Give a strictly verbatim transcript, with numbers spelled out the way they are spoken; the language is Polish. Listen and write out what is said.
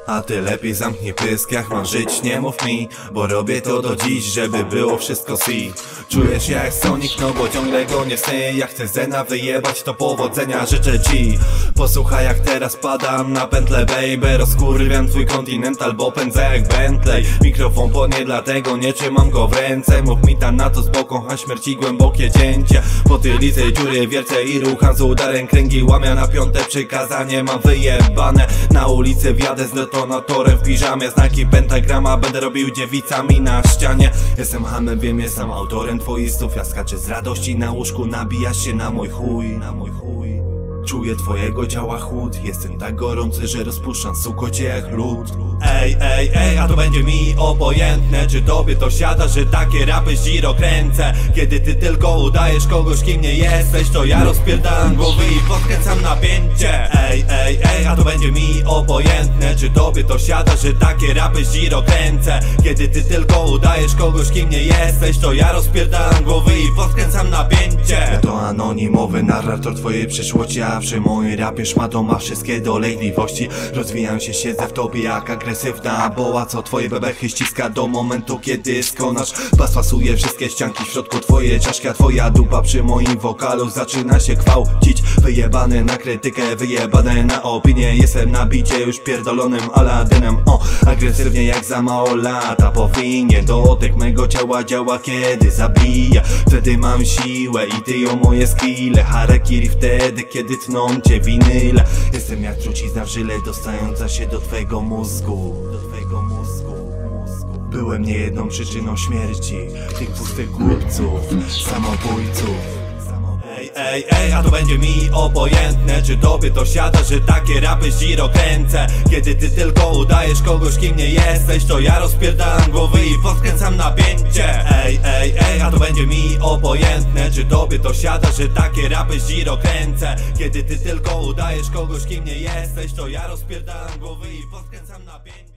A ty lepiej zamknij pysk, jak mam żyć, nie mów mi, bo robię to do dziś, żeby było wszystko si. Czujesz jak Sonic, no bo ciągle go nie chcę. Jak chcę Zena wyjebać, to powodzenia życzę ci. Posłuchaj jak teraz padam na pętlę, baby. Rozkurwiam twój kontynental, bo pędzę jak Bentley. Mikrofon po nie dlatego nie trzymam go w ręce. Mów mi tam na to z boku, a śmierci głębokie cięcie. Po tylicy dziury wiercę i rucham z udarem kręgi. Łamia na piąte przykazanie, mam wyjebane. Na ulicy wjadę z detonatorem w piżamie. Znaki pentagrama będę robił dziewicami na ścianie. Jestem hamem, wiem, jestem autorem twoistów. Ja skaczę z radości na łóżku, nabijasz się na mój chuj, na mój chuj. Czuję twojego ciała chłód. Jestem tak gorący, że rozpuszczam sukocie jak lód. Ej, ej, ej, a to będzie mi obojętne, czy tobie to siada, że takie rapy zdziro kręcę. Kiedy ty tylko udajesz kogoś, kim nie jesteś, to ja rozpierdalam głowy i podkręcam napięcie. Ej, ej, ej, a to będzie mi obojętne, czy tobie to siada, że takie rapy zdziro kręcę. Kiedy ty tylko udajesz kogoś, kim nie jesteś, to ja rozpierdalam głowy i podkręcam napięcie. Ja to anonimowy narrator twojej przyszłości, a przy mojej rapie szmatą ma wszystkie dolegliwości. Rozwijam się, siedzę w tobie jak agresywna boła, co twoje bebechy ściska do momentu, kiedy skonasz. Bas pasuje wszystkie ścianki w środku twojej czaszki, a twoja dupa przy moim wokalu zaczyna się gwałcić. Wyjebane na krytykę, wyjebane na opinię. Jestem na bicie już pierdolonym Aladynem. O, agresywnie jak za mało lata powinien. Dotyk mego ciała działa, kiedy zabija. Wtedy mam siłę i ty o moje skille. Harakiri wtedy, kiedy tną cię winyle. Jestem jak trucizna w żyle dostająca się do twojego mózgu, do twojego mózgu, mózgu. Byłem niejedną przyczyną śmierci tych pustych głupców, samobójców. Ej, ej, ej, a to będzie mi obojętne, czy tobie to siada, że takie rapy zdziro kręcę. Kiedy ty tylko udajesz kogoś, kim nie jesteś, to ja rozpierdalam głowy i podkręcam napięcie. Ej, ej, ej, a to będzie mi obojętne, czy tobie to siada, że takie rapy zdziro kręcę. Kiedy ty tylko udajesz kogoś, kim nie jesteś, to ja rozpierdalam głowy i podkręcam napięcie.